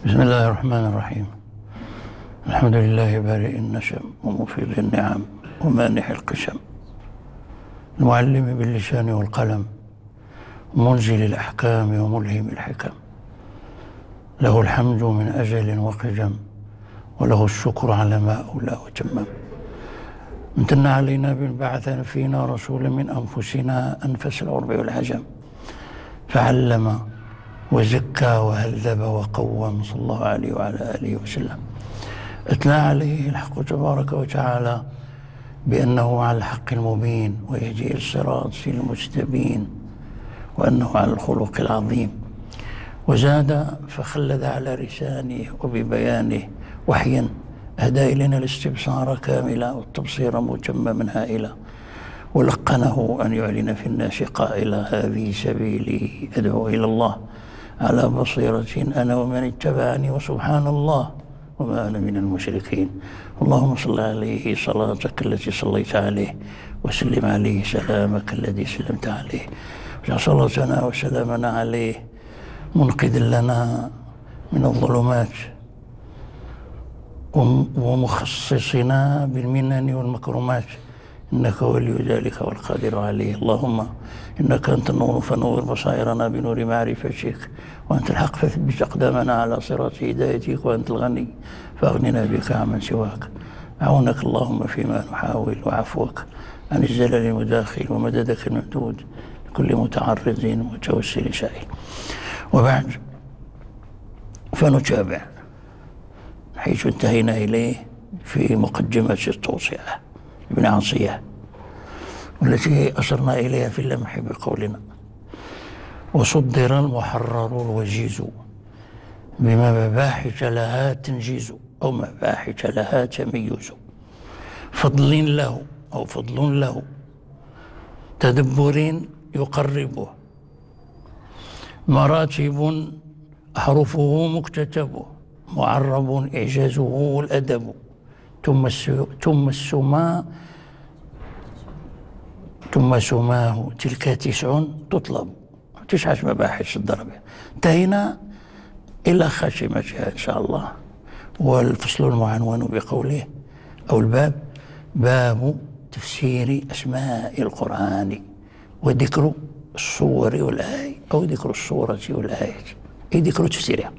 بسم الله الرحمن الرحيم. الحمد لله بارئ النشم ومفيض النعم ومانح القشم، المعلم باللسان والقلم ومنزل الأحكام وملهم الحكم، له الحمد من أجل وقدم وله الشكر على ما أولى وتمم. امتن علينا بأن بعث فينا رسولا من أنفسنا أنفس العرب والعجم، فعلم وزكى وهذب وقوم صلى الله عليه وعلى آله وسلم. أتلى عليه الحق تبارك وتعالى بأنه على الحق المبين ويهدي الصراط المستبين، وأنه على الخلق العظيم. وزاد فخلد على لسانه وببيانه وحيا أهدى إلينا الاستبصار كاملا والتبصير متمما هائلا، ولقنه أن يعلن في الناس قائلا هذه سبيلي أدعو إلى الله على بصيرة أنا ومن اتبعني وسبحان الله وما أنا من المشركين. اللهم صل عليه صلاتك التي صليت عليه وسلم عليه سلامك الذي سلمت عليه، واجعل صلاتنا وسلامنا عليه منقذ لنا من الظلمات ومخصصنا بالمنن والمكرمات، إنك ولي ذلك والقادر عليه. اللهم إنك أنت النور فنور بصائرنا بنور معرفتك، وأنت الحق فثبت أقدامنا على صراط هدايتك، وأنت الغني فأغننا بك عمن سواك. أعونك اللهم فيما نحاول، وعفوك عن الزلل المداخل، ومددك الممدود لكل متعرض ومتوسل سائل. وبعد، فنتابع حيث انتهينا إليه في مقدمة التوصية ابن عطية، والتي أشرنا إليها في اللمح بقولنا: وصدر المحرر الوجيز بما مباحث لها تنجيز، أو مباحث لها تميز، فضل له أو فضل له تدبر يقربه، مراتب أحرفه مكتتبه، معرب إعجازه الأدب، ثم سماه تلك 9 تطلب. 9 مباحث الضربة. انتهينا إلى خاتمتها إن شاء الله، والفصل المعنون بقوله أو الباب: باب تفسير أسماء القرآن وذكر الصور والآية، أو ذكر الصورة والآية، أي ذكر تفسيرها.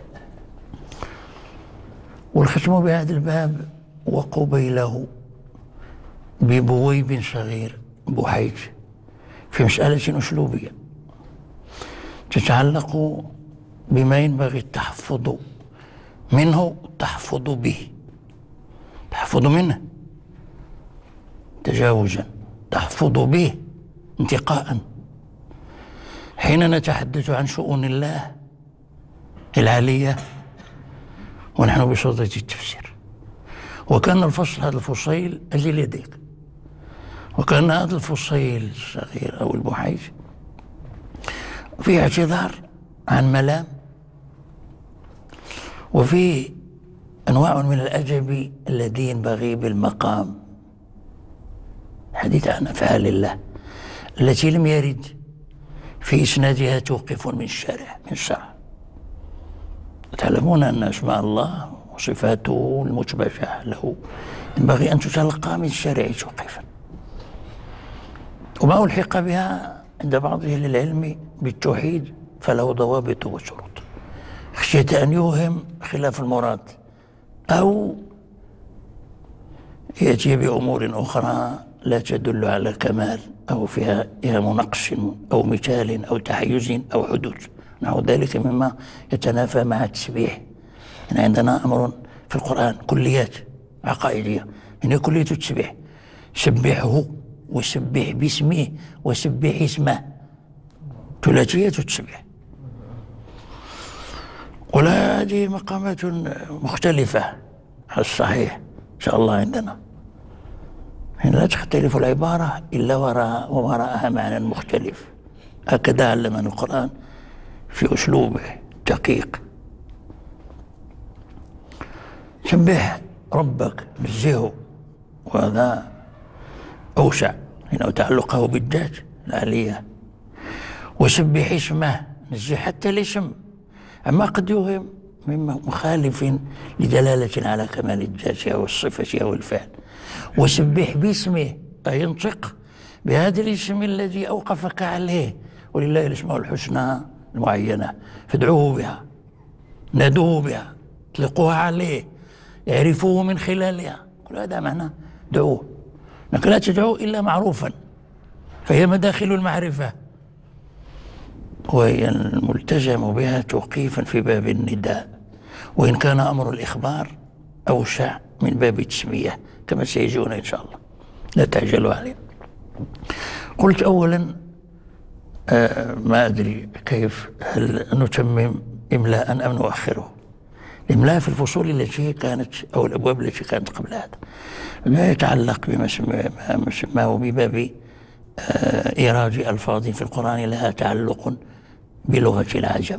والختم بهذا الباب وقبيله ببويب صغير بحيث في مسألة أسلوبية تتعلق بما ينبغي التحفظ منه، التحفظ به، تحفظ منه تجاوزا، تحفظ به انتقاء، حين نتحدث عن شؤون الله العالية ونحن بصدد التفسير. وكان الفصل، هذا الفصيل أزل يديك، وكان هذا الفصيل الصغير أو البحيث فيه اعتذار عن ملام، وفيه أنواع من الأدب الذي ينبغي بالمقام، الحديث عن أفعال الله التي لم يرد في إسنادها توقف من الشرع. تعلمون أن أسماء الله وصفاته المثبتة له ينبغي أن تتلقى من الشرع توقيفا، وما ألحق بها عند بعض أهل العلم بالتوحيد فله ضوابط وشروط، خشية أن يوهم خلاف المراد أو يأتي بأمور أخرى لا تدل على الكمال، أو فيها نقص أو مثال أو تحيز أو حدوث، نحو ذلك مما يتنافى مع التسبيح. يعني عندنا أمر في القرآن كليات عقائدية، يعني كلية التسبيح: سبحه وسبح باسمه وسبح اسمه، ثلاثية التسبيح. ولا هذه مقامات مختلفة على الصحيح إن شاء الله عندنا، يعني لا تختلف العبارة إلا وراءها معنى مختلف. هكذا علمنا القرآن في أسلوبه دقيق. سبح ربك، نزهه، وهذا أوسع إنه تعلقه بالذات العالية. وسبح اسمه، نزه حتى الاسم، أما قد يوهم مخالف لدلالة على كمال الذات أو الصفة أو الفعل. وسبح باسمه، أي ينطق بهذا الاسم الذي أوقفك عليه، ولله الأسماء الحسنى المعينة فادعوه بها، نادوه بها، اطلقوها عليه، يعرفوه من خلالها. كل هذا معناه دعوه، لكن لا تدعوه إلا معروفا، فهي مداخل المعرفة، وهي الملتزم بها توقيفا في باب النداء، وإن كان أمر الإخبار أوسع من باب التسمية كما سيجون إن شاء الله، لا تعجلوا عليه. قلت أولا ما أدري كيف، هل نتمم إملاء أم نؤخره؟ الإملاء في الفصول التي كانت أو الأبواب التي كانت قبل هذا ما يتعلق بما سماه بباب إيراد ألفاظ في القرآن لها تعلق بلغة العجم،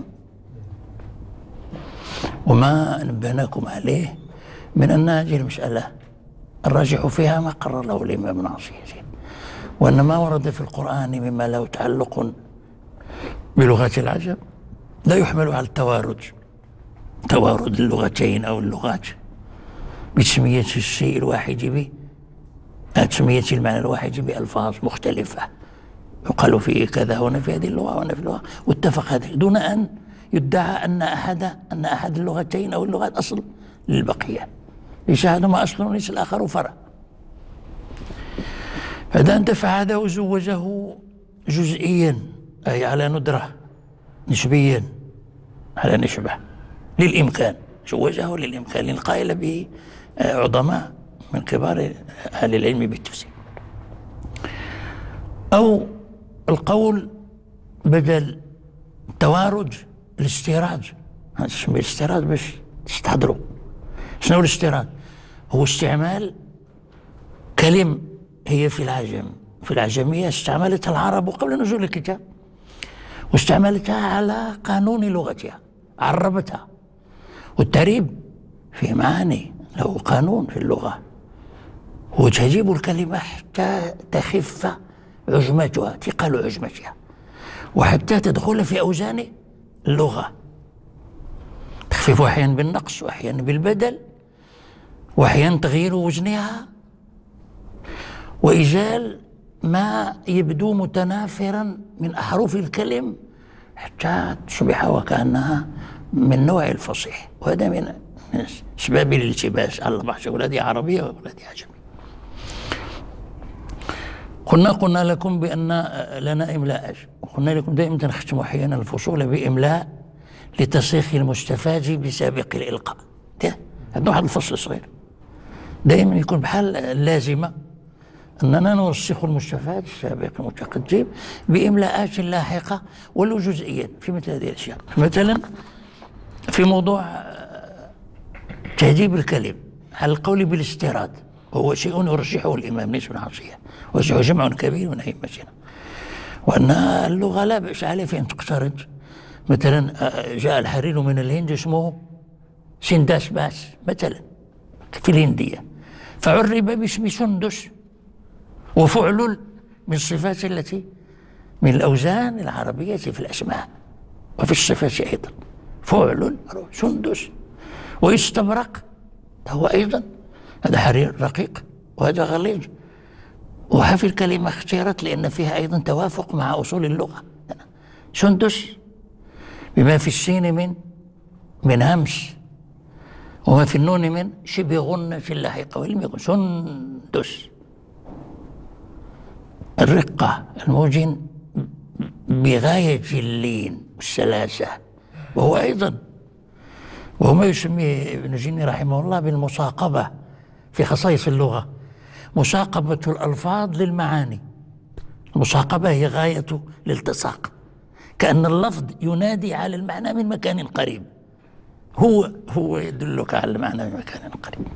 وما نبهناكم عليه من أن هذه المسألة الراجح فيها ما قرر له الإمام العاصي، وأن ما ورد في القرآن مما له تعلق بلغة العجم لا يحمل على توارد اللغتين أو اللغات بتسمية الشيء الواحد تسمية المعنى الواحد بألفاظ مختلفة، يقال فيه كذا هنا في هذه اللغة وهنا في اللغة، واتفق هذا دون أن يدعى أن أحد اللغتين أو اللغات أصل للبقية، ليس هذا أصل وليس الآخر فرع. فإذا اندفع هذا وزوجه جزئيا، أي على ندرة، نسبيا على نسبة للإمكان، زوجه للإمكان، للقائل به عظماء من كبار أهل العلم بالتفسير. أو القول بدل توارد الاستيراد، نسميه الاستيراد باش تستحضروا شنو الاستيراد. هو استعمال كلم هي في العجمية استعملتها العرب قبل نزول الكتاب، واستعملتها على قانون لغتها، عربتها، والتعريب في معاني له قانون في اللغة، هو تجيب الكلمة حتى تخف عجمتها، ثقل عجمتها، وحتى تدخل في أوزان اللغة، تخفيف أحيانا بالنقص وأحيانا بالبدل وأحيانا تغيير وزنها، وإزال ما يبدو متنافرا من أحرف الكلم حتى تصبح وكأنها من نوع الفصيح. وهذا من أسباب الالتباس على بعض، ولادي عربية وولادي عجمي. قلنا لكم بأن لنا إملاء، وقلنا لكم دائما نختم أحيانا الفصول بإملاء لتصيغ المستفاد بسابق الإلقاء. هذا واحد الفصل صغير دائما يكون بحال لازمة أننا نوثق المستفاد السابق المتقدم بإملاءات لاحقة ولو جزئيا في مثل هذه الأشياء. مثلا في موضوع تهذيب الكلم على القول بالاستيراد، وهو شيء يرشحه الإمام ليس العاصية، وهو جمع كبير من أئمتنا، وأن اللغة لا بأس عليه في أن تقترض. مثلا جاء الحرير من الهند اسمه سنداس باس مثلا في الهندية، فعرب باسم سندس، وفعل من الصفات التي من الأوزان العربية في الأسماء وفي الصفات أيضا، فعل سندس. ويستبرق هو أيضا هذا حرير رقيق وهذا غليظ، وهذه الكلمة اختيرت لأن فيها أيضا توافق مع أصول اللغة. سندس بما في السين من همس، وما في النون من شبه غنة لاحقة، ولم يكن سندس الرقة الموجن بغاية اللين والسلاسة، وهو أيضا وهو ما يسميه ابن جني رحمه الله بالمصاقبة في خصائص اللغة، مصاقبة الألفاظ للمعاني. المصاقبة هي غاية الالتصاق، كأن اللفظ ينادي على المعنى من مكان قريب، هو يدلك على المعنى من مكان قريب.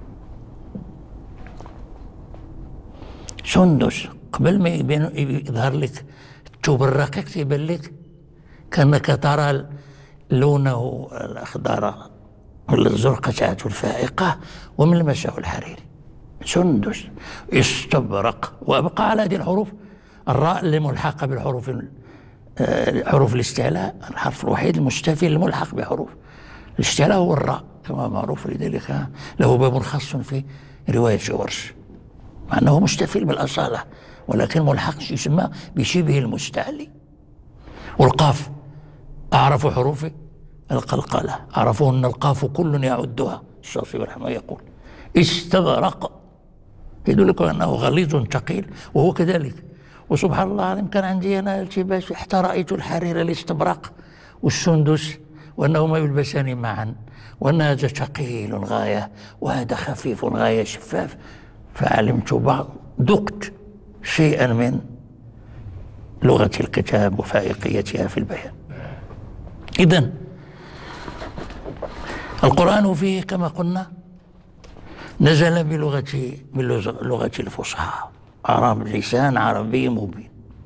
سندس قبل ما يظهر لك الثوب الرقيق يبان لك كأنك ترى لونه الأخضر ولا الزرقة الفائقة وملمسه الحريري. سندس استبرق، وأبقى على هذه الحروف الراء اللي ملحقة بالحروف حروف الاستعلاء، الحرف الوحيد المستفل الملحق بحروف الاشتعال هو الراء كما معروف، لذلك له باب خاص في رواية ورش، مع أنه مستفيل بالأصالة ولكن ملحق يسمى بشبه المستعلي. والقاف أعرف حروف القلقلة، عرفوا أن القاف كل يعدها. الشاطبي رحمه الله يقول استبرق، يدل أنه غليظ ثقيل، وهو كذلك. وسبحان الله العظيم كان عندي أنا التباس حتى رأيت الحرير الاستبرق والسندس وأنهما يلبسان معا، وأن هذا ثقيل غاية وهذا خفيف غاية شفاف، فعلمت ذقت شيئا من لغة الكتاب وفائقيتها في البيان. إذن القرآن فيه كما قلنا نزل باللغة الفصحى، لسان عربي مبين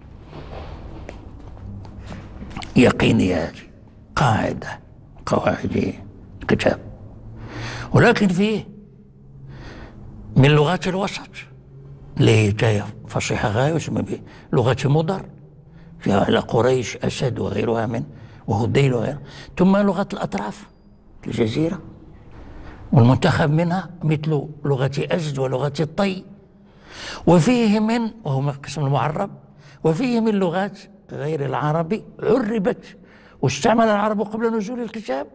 يقيني، هذه قاعدة قواعد الكتاب. ولكن فيه من لغات الوسط اللي هي جاية فصيحة غاية يسمى بلغة مضر، فيها على قريش أسد وغيرها من وهذيل وغيرها، ثم لغة الأطراف الجزيرة والمنتخب منها مثل لغة أزد ولغة الطي، وفيه من وهو قسم المعرب، وفيه من لغات غير العربي عربت واستعمل العرب قبل نزول الكتاب،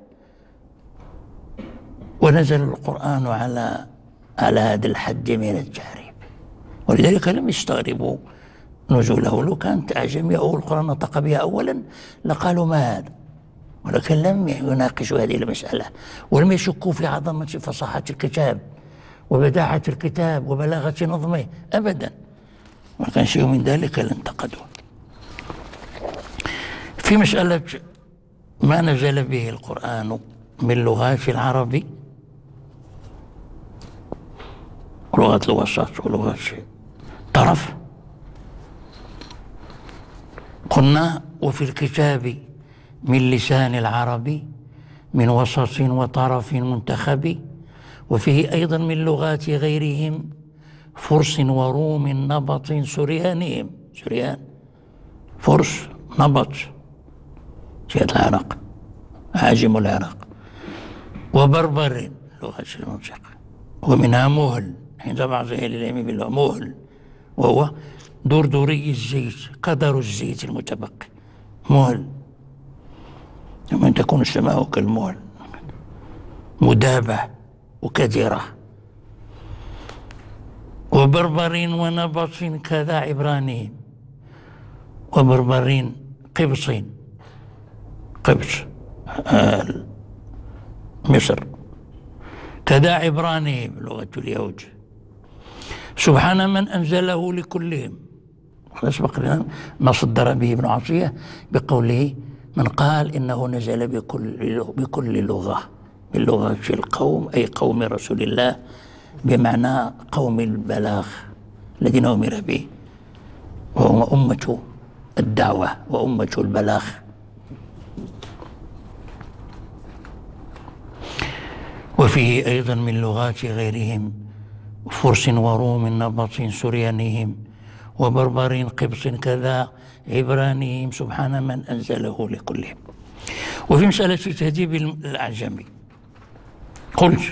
ونزل القرآن على هذا الحد من التعريب، ولذلك لم يستغربوا نزوله. لو كانت أعجمية أو القرآن نطق بها أولا لقالوا ما هذا، ولكن لم يناقشوا هذه المسألة ولم يشكوا في عظمة فصاحة الكتاب وبداعة الكتاب وبلاغة نظمه أبدا، وكان شيء من ذلك لانتقدوا. في مسألة ما نزل به القرآن من لغات العرب ولغة الوسط ولغة الطرف، قلنا وفي الكتاب من لسان العرب من وسط وطرف منتخب، وفيه أيضا من لغات غيرهم فرس وروم نبط سريانهم، سريان فرس نبط جهة العراق عاجم العراق، وبربر لغة المنطقة، ومنها مهل عند بعض أهل العلم بالله مهل وهو دردري الزيت قدر الزيت المتبقي مهل، ومن تكون السماء كالمهل مدابة وكدرة، وبربر ونبط كذا عبرانيهم، وبربرين قبص مصر كذا عبرانيهم لغة اليهود. سبحان من أنزله لكلهم، سبق لنا ما صدر به ابن عطية بقوله من قال إنه نزل بكل لغة من لغة القوم أي قوم رسول الله، بمعنى قوم البلاغ الذين أمر به، وهم أمة الدعوة وأمة البلاغ. وفيه أيضا من لغات غيرهم فرس وروم نبط سريانهم، وبربر قبص كذا عبرانيهم، سبحان من أنزله لكلهم. وفي مسألة تهذيب الأعجمي قلت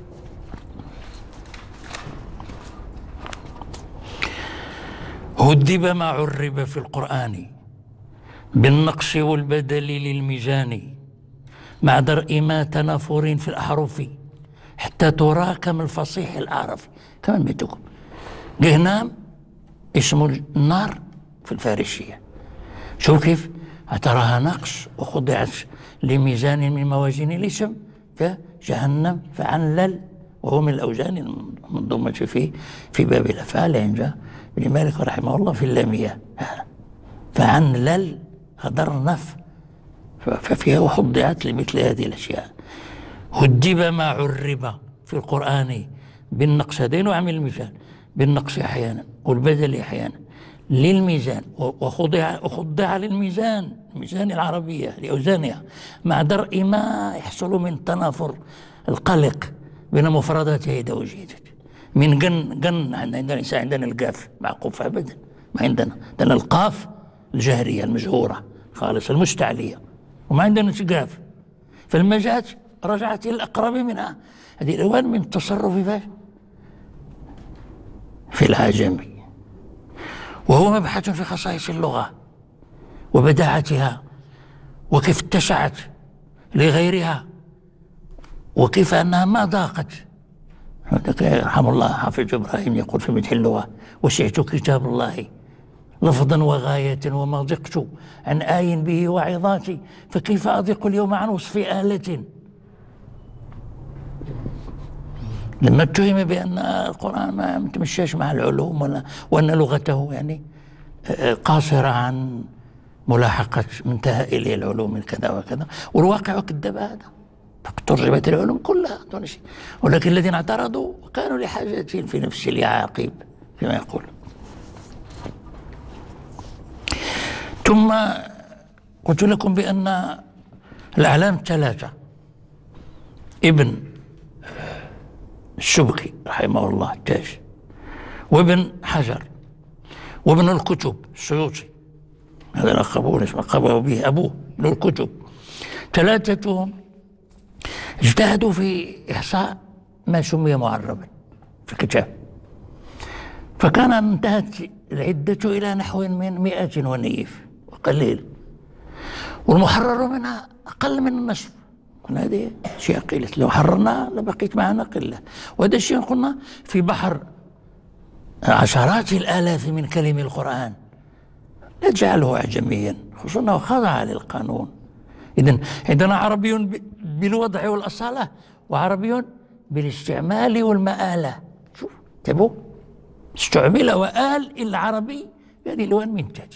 هذب ما عرب في القرآن بالنقص والبدل للميزان، مع درء ما تنافر في الأحرف حتى تراكم الفصيح الأعرف. كمان بيتكم جهنم اسم النار في الفارسية، شوف كيف تراها نقص وخضعت لميزان من موازين الاسم كجهنم فعنلل، وهو من الأوزان المنضمة في باب الأفعال عند ابن مالك رحمه الله في اللامية، فعنلل غدر نف، ففيها وخضعت لمثل هذه الأشياء. هدب ما عرب في القرآن بالنقص، هذين نوع من الميزان، بالنقص أحيانا والبدل أحيانا للميزان، وخضع للميزان الميزان العربية لأوزانها، مع درء ما يحصل من تنافر القلق بين مفرداتها إذا وجدت من جن عندنا القاف معقوف أبدا، ما عندنا القاف الجهرية المجهورة خالص المستعلية، وما عندنا قاف، فلما جاءت رجعت إلى الأقرب منها. هذه الألوان من التصرف في العجمي، وهو مبحث في خصائص اللغة وبداعتها، وكيف اتسعت لغيرها، وكيف أنها ما ضاقت. رحمه الله حافظ إبراهيم يقول في مدح اللغة: وسعت كتاب الله لفظا وغاية، وما ضقت عن آي به وعظاتي، فكيف أضيق اليوم عن وصف آلة. لما اتهم بأن القرآن ما يتمشاش مع العلوم، وأن لغته يعني قاصرة عن ملاحقة منتهى إليه العلوم من كذا وكذا، والواقع كذب هذا، ترجمت العلوم كلها دون شيء. ولكن الذين اعترضوا كانوا لحاجة في نفس اليعاقيب كما يقول. ثم قلت لكم بأن الأعلام الثلاثة، ابن السبكي رحمه الله التاج، وابن حجر، وابن الكتب السيوطي، هذا لقبه به أبوه ابن الكتب، ثلاثتهم اجتهدوا في إحصاء ما سمي معربا في الكتاب، فكان انتهت العدة إلى نحو من 100 ونيف وقليل، والمحرر منها أقل من النصف. قلنا هذه شيء قلة، لو حررنا لبقيت معنا قلة. وهذا الشيء قلنا في بحر عشرات الآلاف من كلم القرآن، لا تجعله أعجميا، خصوصا أنه خضع للقانون. إذن عندنا عربي بالوضع والأصالة، وعربي بالاستعمال والمآلة. شوف انتبهوا، استعمل وآل العربي بهذه الألوان من تاج.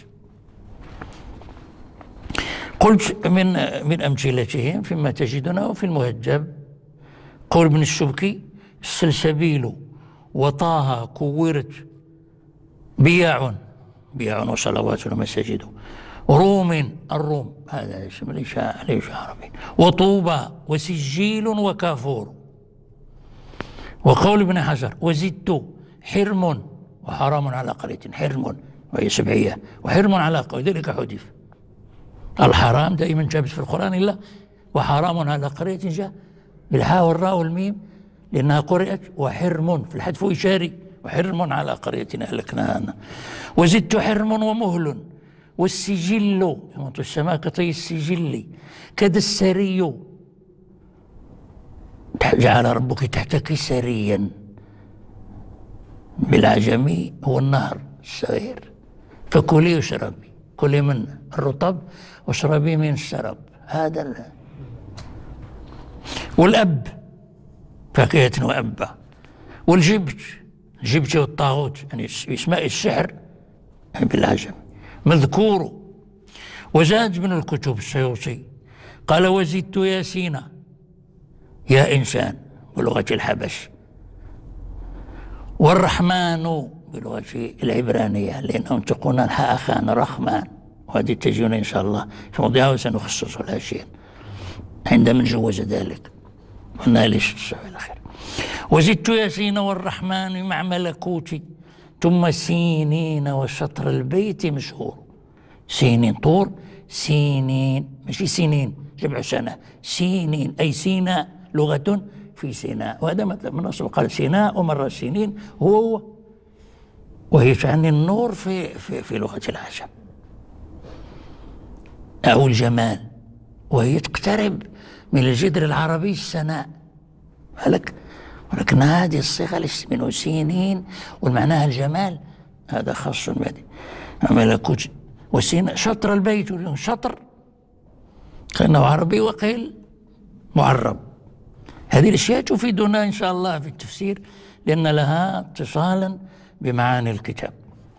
قلت من أمثلتهم فيما تجدونه في المهجب قول ابن السبكي: السلسبيل وطه كورت بياع وصلوات ومساجد، روم الروم، هذا اسم ليس عربي، وطوبى وسجيل وكافور. وقول ابن حجر: وزدت حرم وحرام على قرية، حرم وهي سبعية، وحرم على قرية، ذلك حذف. الحرام دائما جاء في القرآن إلا وحرام على قرية جاء بالحاء والراء والميم لأنها قرأت، وحرم في الحذف إشاري، وحرم على قرية أهلكناها. وزدت حرم ومهل والسجل، يموت السماء كطي السجل، كذا السري، جعل ربك تحتك سريا، بالعجمي هو النهر الصغير، فكلي واشربي، كلي من الرطب واشربي من الشرب. هذا والأب فاكهة وأبة، والجبت والطاغوت يعني اسماء السحر بالعجم مذكور. وزاد من الكتب السيوطي قال: وزدت ياسين، يا إنسان بلغة الحبش، والرحمن بلغة العبرانية لأنهم ينطقون الحاء خان رحمن، وهذه تجينا إن شاء الله في موضعها وسنخصص لها شيء عندما نجوز ذلك، قلنا ليش إلى آخره. وزدت ياسين والرحمن مع ملكوتي، ثم سينين وشطر البيت مشهور. سينين طور، سينين ماشي سنين جمع سنة، سينين أي سيناء، لغة في سيناء، وهذا مثل من أصل قال سيناء ومرة سينين هو، وهي تعني النور في لغة العجم أو الجمال، وهي تقترب من الجذر العربي السناء. ولكن هذه الصيغة منه سينين والمعناها الجمال، هذا خاص بهذه ملكوت. وسين شطر البيت، شطر كأنه عربي وقيل معرب. هذه الأشياء تفيدنا إن شاء الله في التفسير لأن لها اتصالا بمعاني الكتاب.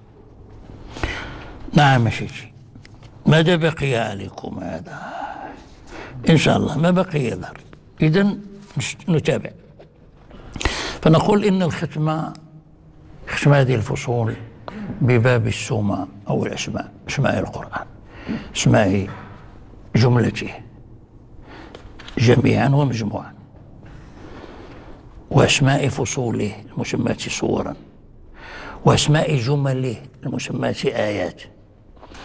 نعم شيخي، ماذا بقي عليكم هذا؟ إن شاء الله ما بقي يظهر. إذن نتابع، فنقول إن ختم هذه الفصول بباب السمى أو الأسماء، أسماء القرآن، أسماء جملته جميعا ومجموعا، وأسماء فصوله المسماة صورا، وأسماء جمله المسماة آيات.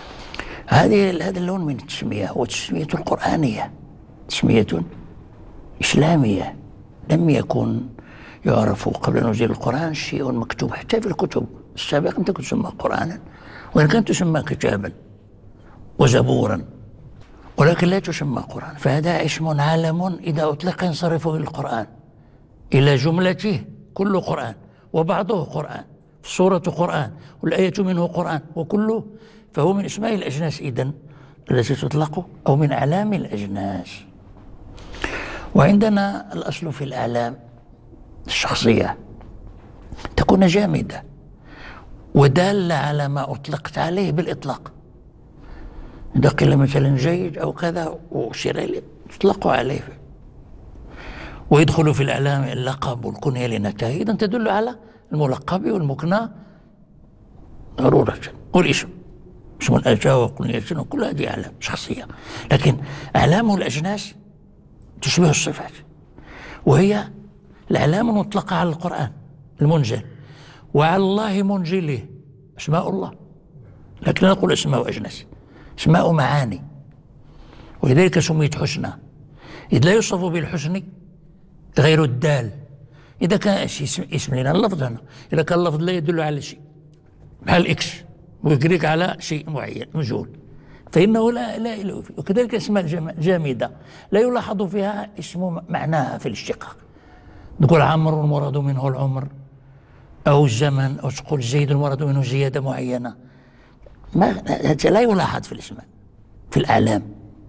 هذا اللون من التسمية هو التسمية القرآنية، تسمية إسلامية، لم يكن يعرف قبل نزول القرآن شيء مكتوب حتى في الكتب السابقة لم تكن تسمى قرآنا، وإن كانت تسمى كتابا وزبورا، ولكن لا تسمى قرآن. فهذا اسم عالم إذا أطلق ينصرف إلى القرآن، إلى جملته كل قرآن، وبعضه قرآن، السورة قرآن، والآية منه قرآن، وكله فهو من اسماء الأجناس إذن التي تطلق، أو من أعلام الأجناس. وعندنا الأصل في الأعلام الشخصية تكون جامدة ودالة على ما أطلقت عليه بالإطلاق. إذا قيل مثلا جيد أو كذا وشير إليه تطلق عليه، ويدخل في الأعلام اللقب والكنية لنتائج إذن تدل على الملقب والمكنى ضرورة، والاسم اسم أتى وكنية وكل هذه أعلام شخصية. لكن أعلام الأجناس تشبه الصفات، وهي الأعلام المطلقة على القرآن المنزل وعلى الله منزله، أسماء الله، لكن لا نقول أسماء أجناس، أسماء معاني، ولذلك سميت حسنى، إذ لا يوصف بالحسن غير الدال. إذا كان اسم لنا اللفظ هنا، إذا كان اللفظ لا يدل على شيء بحال إكس ويقريك على شيء معين مجهول فإنه لا. وكذلك اسماء جامدة لا يلاحظ فيها اسم معناها في الاشتقاق. نقول عمرو المراد منه العمر، أو الزمن، أو تقول زيد المراد منه زيادة معينة، هذا لا يلاحظ في الاسماء. في الأعلام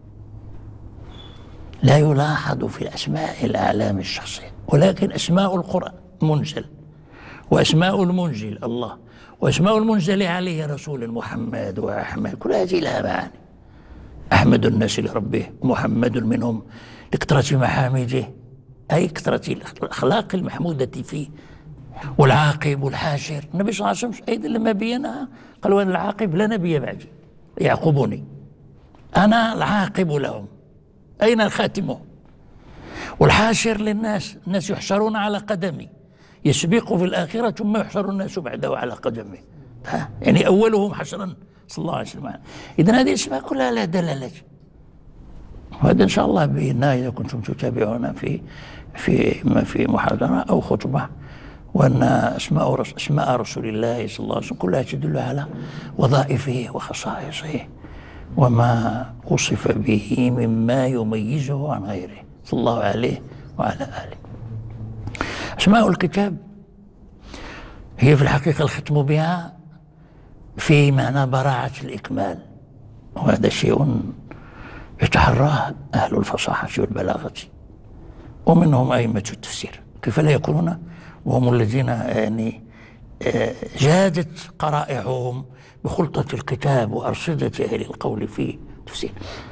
لا يلاحظ في الأسماء الأعلام الشخصية، ولكن أسماء القرآن منزل، وأسماء المنزل الله، وأسماء المنزل عليه رسول محمد وأحمد، كل هذه لها معاني. أحمد الناس لربه، محمد منهم لكثرة محامده، أي كثرة الأخلاق المحمودة فيه، والعاقب والحاشر. النبي صلى الله عليه وسلم أيضا لما بينها قال: وأنا العاقب لا نبي بعدي يعقبني، أنا العاقب لهم، أين الخاتم؟ والحاشر للناس، الناس يحشرون على قدمي، يسبق في الآخرة ثم يحشر الناس بعده على قدمه، يعني أولهم حشرا صلى الله عليه وسلم. إذن هذه الأسماء كلها لها دلالات، وهذا إن شاء الله بإذنه إذا كنتم تتابعون في محاضرة أو خطبة، وأن أسماء رسول الله صلى الله عليه وسلم كلها تدل على وظائفه وخصائصه وما وصف به مما يميزه عن غيره صلى الله عليه وعلى آله. أسماء الكتاب هي في الحقيقة الختم بها في معنى براعة الإكمال، وهذا شيء يتحراه أهل الفصاحة والبلاغة، ومنهم أئمة التفسير، كيف لا يكونون وهم الذين يعني جادت قرائعهم بخلطة الكتاب وأرصدة أهل القول في التفسير.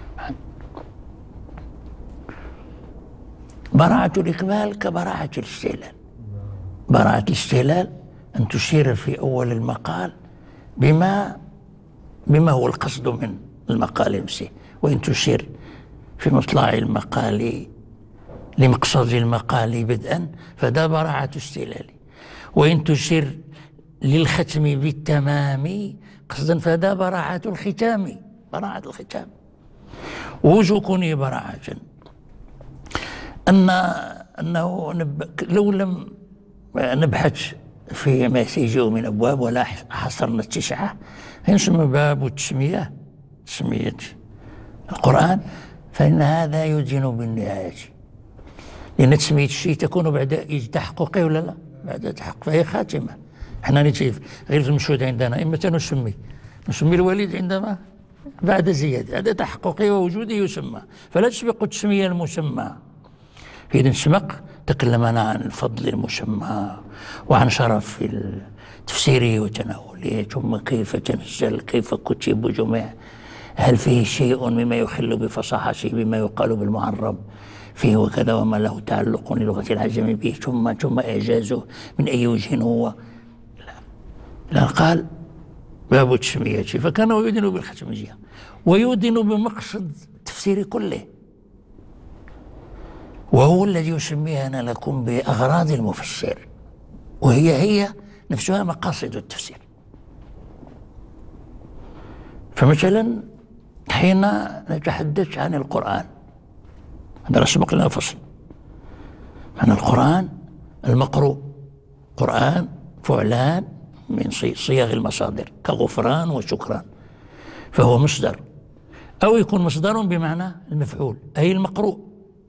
براعة الإكمال كبراعة الاستهلال. براعة الاستهلال أن تشير في أول المقال بما هو القصد من المقال نفسه، وإن تشير في مطلع المقال لمقصد المقال بدءا فده براعة استهلال، وإن تشير للختم بالتمام قصدا فده براعة الختام، براعة الختام. ووجه كونه براعة أنه لو لم نبحث في ما سيجيء من أبواب ولا حصرنا التسعة ينسمى باب تسمية القرآن، فإن هذا يدين بالنهاية، لأن تسمية الشيء تكون بعد تحققه ولا لا؟ بعد تحقق، فهي خاتمة. احنا نتيف غير المشهود عندنا إما نسمي الوليد عندما بعد زيادة، هذا تحققه ووجوده يسمى، فلا تسبق التسمية المسمى. إذن سبق تكلمنا عن الفضل المسمى وعن شرف تفسيره وتناوله، ثم كيف تنزل، كيف كتب وجمع، هل فيه شيء مما يخل بفصاحته بما يقال بالمعرب فيه وكذا، وما له تعلق للغة العجم به، ثم إعجازه من أي وجه هو. لا قال باب تسميته، فكان يدن بالختمية ويدن بمقصد التفسير كله، وهو الذي يسميها لكم بأغراض المفسر، وهي نفسها مقاصد التفسير. فمثلا حين نتحدث عن القرآن، هذا سبق لنا فصل معنى القرآن المقروء، قرآن فعلان من صيغ المصادر كغفران وشكران، فهو مصدر، أو يكون مصدر بمعنى المفعول أي المقروء.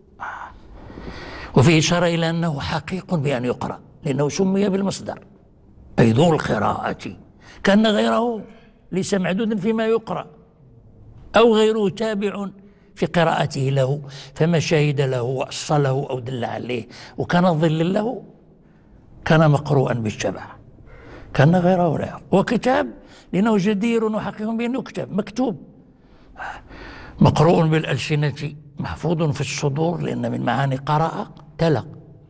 وفيه إشارة إلى أنه حقيق بأن يقرأ لأنه سمي بالمصدر أي ذو القراءة، كأن غيره ليس معدودا فيما يقرأ أو غيره تابع في قراءته له، فما شهد له وأصله أو دل عليه وكان ظل له كان مقروءا بالشبع، كان غيره لا. وكتاب لأنه جدير وحقيق بأنه كتاب مكتوب، مقروء بالألسنة، محفوظ في الصدور، لأن من معاني قرأ تلا،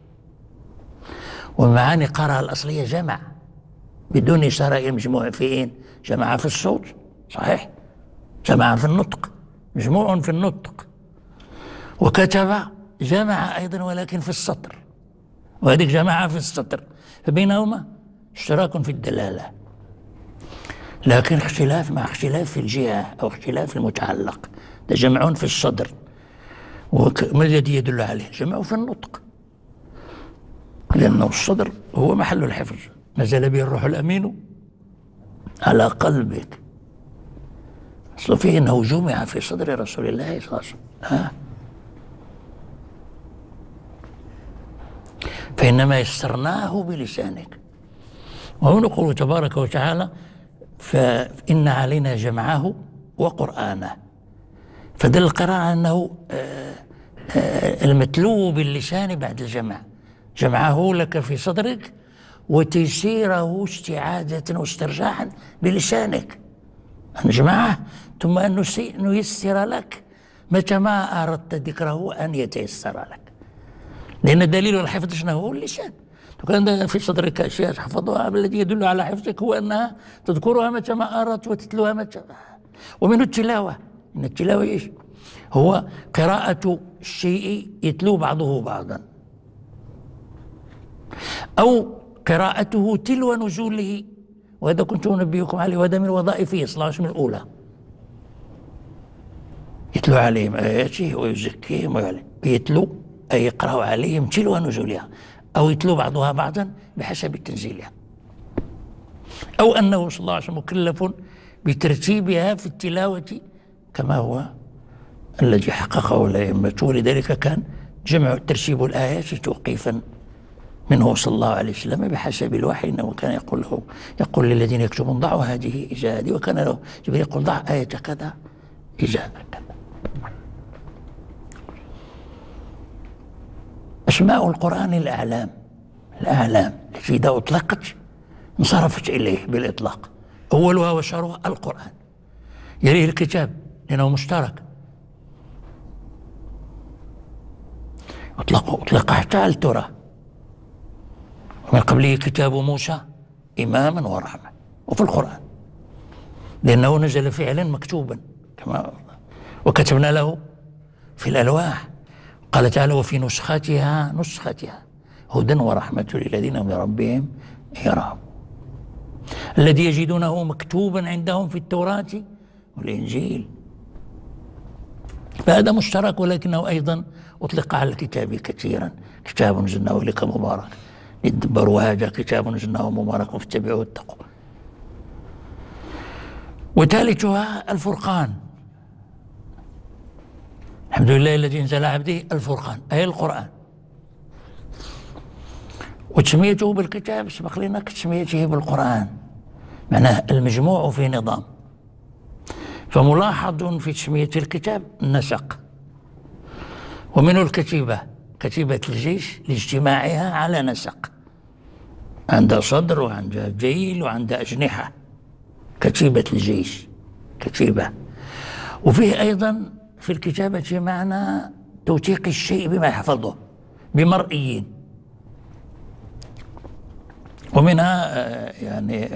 ومعاني قرأ الأصلية جمع بدون إشارة إلى مجموع فين، جمع في الصوت صحيح، جمع في النطق، مجموع في النطق. وكتب جمع أيضا ولكن في السطر، وهذيك جمع في السطر، فبينهما اشتراك في الدلالة، لكن اختلاف مع اختلاف في الجهة أو اختلاف في المتعلق. ده جمع في الصدر، وما الذي يدل عليه؟ جمع في النطق، لأنه الصدر هو محل الحفظ، نزل به الروح الأمين على قلبك، أصل فيه أنه جمع في صدر رسول الله صلى الله عليه وسلم، فإنما يسرناه بلسانك. وهو نقول تبارك وتعالى فإن علينا جمعه وقرآنه، فدل القراءة أنه المتلو باللسان بعد الجمع، جمعه لك في صدرك وتيسيره استعادة واسترجاعا بلسانك، أن جمعه ثم أن نيسر لك متى ما أردت ذكره أن يتيسر لك، لأن دليل الحفظ شنو هو؟ اللسان. كان في صدرك أشياء تحفظها، الذي يدل على حفظك هو أنها تذكرها متى ما أردت وتتلوها متى. ومن التلاوة، إن التلاوة إيش؟ هو قراءة الشيء يتلو بعضه بعضا، أو قراءته تلو نزوله، وهذا كنت أنبئكم عليه، وهذا من وظائفه صلى الله عليه وسلم الأولى، يتلو عليهم آياته ويزكيهم ويعلم، يتلو أي يقرأ عليهم تلو نزولها، أو يتلو بعضها بعضا بحسب تنزيلها، أو أنه صلى الله عليه وسلم مكلف بترتيبها في التلاوة كما هو الذي حققه الأئمة، ولذلك كان جمع ترتيب الآيات توقيفا منه صلى الله عليه وسلم بحسب الوحي، انه كان يقول للذين يكتبون ضعوا هذه إجاء هذه، وكان له جبريل يقول ضع آية كذا إجاء كذا. أسماء القرآن الأعلام التي إذا أطلقت انصرفت إليه بالإطلاق، أولها وشرها القرآن، يليه الكتاب لأنه مشترك، أطلق حتى على التوراة، ومن قبله كتاب موسى إماما ورحمة، وفي القرآن لأنه نزل فعلا مكتوبا كما وكتبنا له في الألواح، قال تعالى وفي نسختها هدى ورحمة للذين هم لربهم يرهبون، الذي يجدونه مكتوبا عندهم في التوراة والإنجيل، فهذا مشترك، ولكنه أيضا أطلق على الكتاب كثيرا، كتاب أنزلناه إليك مبارك لتدبروا، هذا كتاب أنزلناه مبارك فاتبعوه واتقوا. وثالثها الفرقان، الحمد لله الذي انزل على عبده الفرقان أي القرآن، وتسميته بالكتاب سبق لنا كتسميته بالقرآن، معناه المجموع في نظام. فملاحظ في تسمية الكتاب النسق، ومنه الكتيبة، كتيبة الجيش لاجتماعها على نسق، عندها صدر وعندها جيل وعندها أجنحة، كتيبة الجيش كتيبة. وفيه أيضا في الكتابة معنى توثيق الشيء بما يحفظه بمرئيين، ومنها يعني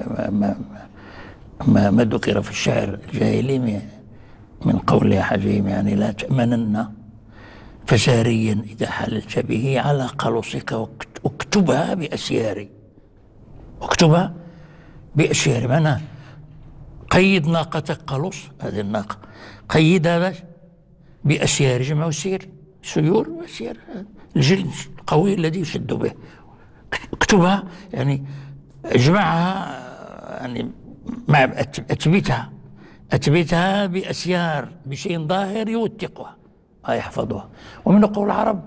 ما ذكر في الشعر الجاهلي من قول أحدهم يعني لا تأمنن فساريا إذا حللت به على قلصك واكتبها بأسياري، واكتبها بأسياري، معناه قيد ناقتك قلص، هذه الناقة قيدها بأسيار، جمع سير، سيور وأسيار، الجلد القوي الذي يشد به. اكتبها يعني اجمعها، يعني مع أثبتها بأسيار بشيء ظاهر يوثقها ويحفظها. ومن قول العرب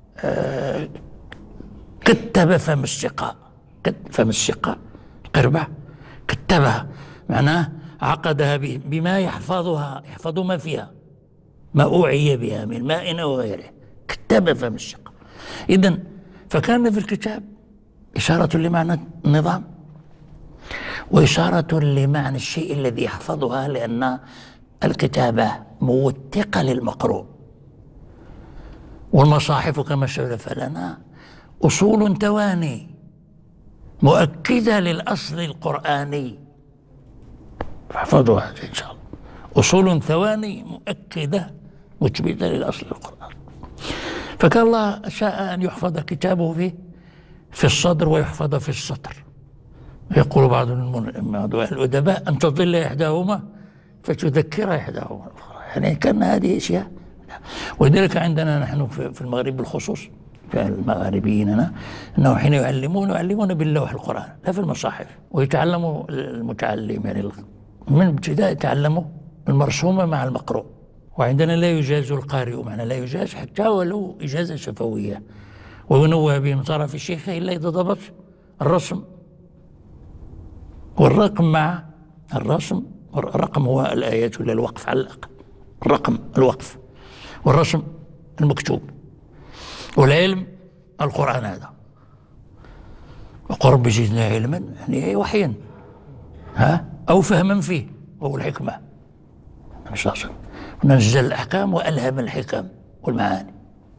كتب فم السقاء، فم السقاء القربة كتبها، معناه عقدها بما يحفظها، يحفظ ما فيها، ما أوعي بها من ماء أو غيره، كتب فم السقاء. إذن فكان في الكتاب إشارة لمعنى النظام وإشارة لمعنى الشيء الذي يحفظها، لأن الكتابة موثقة للمقروء. والمصاحف كما سلف لنا أصول تواني مؤكدة للأصل القرآني، فاحفظوها إن شاء الله. أصول ثواني مؤكدة مثبتة للأصل القرآني. فكان الله شاء أن يحفظ كتابه في الصدر ويحفظ في السطر. يقول بعض الأدباء أن تضل إحداهما فتذكر إحداهما الأخرى، يعني كان هذه أشياء. ولذلك عندنا نحن في المغرب بالخصوص، في المغاربيين أنه حين يعلمون باللوح القرآن لا في المصاحف. ويتعلموا المتعلم يعني من ابتداء يتعلموا المرسومة مع المقروء. وعندنا لا يجاز القارئ، معنى لا يجاز حتى ولو إجازة شفوية، وينوه به من طرف الشيخ إلا إذا ضبط الرسم والرقم مع الرسم. الرقم هو الآيات ولا الوقف على الأقل، الرقم الوقف، والرسم المكتوب، والعلم القرآن هذا. وقرب زدنا علما يعني وحيا أو فهما فيه، وهو الحكمة. مش أصلا نزل الأحكام وألهم الحكم والمعاني.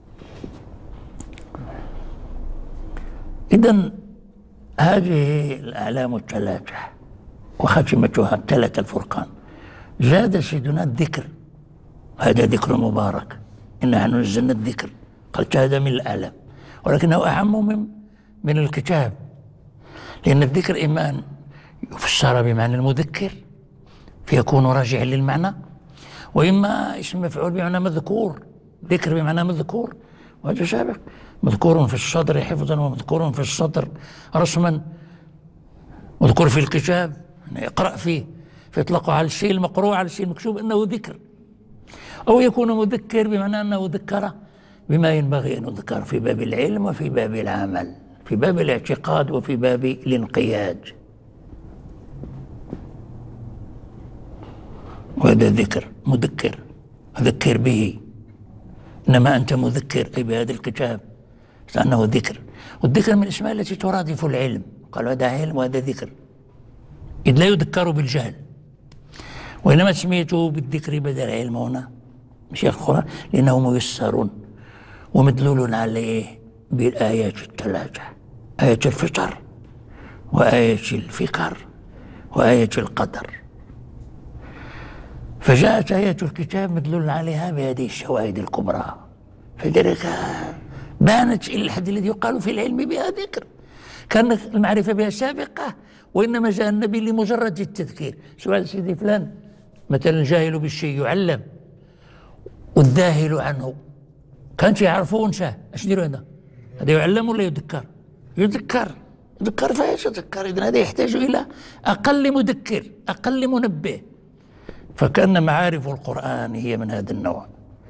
إذن هذه الأعلام الثلاثة وختمتها الثلاثة الفرقان. زاد سيدنا الذكر، هذا ذكر مبارك، إنا نحن نزلنا الذكر، قلت هذا من الأعلام، ولكنه أعم من الكتاب، لأن الذكر إما أن يفسر بمعنى المذكر فيكون راجعا للمعنى، وإما اسم مفعول بمعنى مذكور، ذكر بمعنى مذكور، وهذا سابق، مذكور في الصدر حفظا ومذكور في الصدر رسما، مذكور في الكتاب يقرأ فيه، فيطلق على الشيء المقروء على الشيء المكتوب أنه ذكر، أو يكون مذكر بمعنى أنه ذكر بما ينبغي أن يذكر في باب العلم وفي باب العمل، في باب الاعتقاد وفي باب الانقياد. وهذا ذكر مذكر، ذكر به، إنما أنت مذكر أي بهذا الكتاب، لأنه ذكر. والذكر من الأسماء التي ترادف العلم، قالوا هذا علم وهذا ذكر، إذ لا يذكر بالجهل. وإنما تسميته بالذكر بدل العلم هنا شيخ القرآن لأنه ميسر ومدلول عليه بالآيات الثلاثة، آية الفطر وآية الفكر وآية القدر. فجاءت آيات الكتاب مدلول عليها بهذه الشواهد الكبرى، فذلك بانت إلى الحد الذي يقال في العلم بها ذكر. كان المعرفة بها سابقة، وإنما جاء النبي لمجرد التذكير. سؤال سيدي فلان مثلا الجاهل بالشيء يعلم والذاهل عنه، كانت يعرفوا ونساه، اش ديروا هذا؟ هذا يعلم ولا يذكر؟ يذكر فايش يذكر؟ إذن هذا يحتاج إلى أقل مذكر، أقل منبه. فكأن معارف القرآن هي من هذا النوع،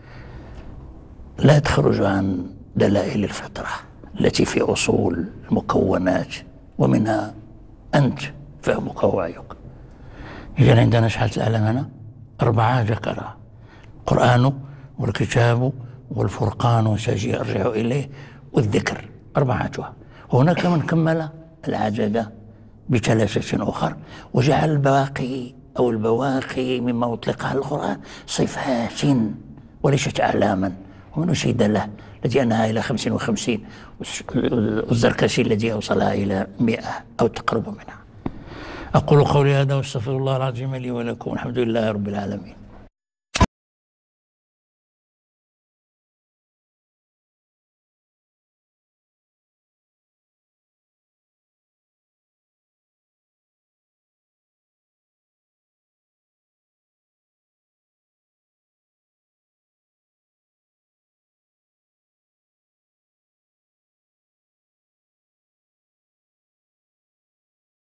لا تخرج عن دلائل الفطرة التي في أصول المكونات، ومنها أنت فهمك ووعيك. إذن عندنا شحال الأعلام هنا؟ 4 ذكرها: القرآن والكتاب والفرقان وساجي أرجع إليه والذكر، 4. وهناك من كمل العدد ب3 أخر، وجعل البواقي أو البواقي مما أطلق على القرآن صفات وليست أعلاما. ومن شهد له التي أنها إلى 55، والزركشي الذي أوصلها إلى 100 أو تقرب منها. أقول قولي هذا واستغفر الله العظيم لي ولكم، الحمد لله رب العالمين.